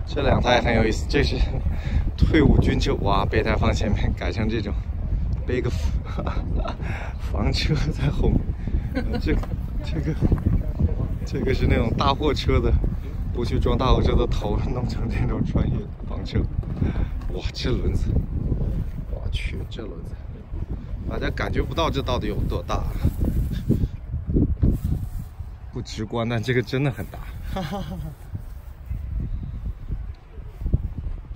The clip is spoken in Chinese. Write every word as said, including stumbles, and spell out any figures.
这两台很有意思，这是退伍军车，哇，备胎放前面，改成这种背个房车在后面。这个这个这个是那种大货车的，不去装大货车的头，弄成这种专业房车。哇，这轮子，我去，这轮子，大家感觉不到这到底有多大，不直观，但这个真的很大。哈哈哈哈。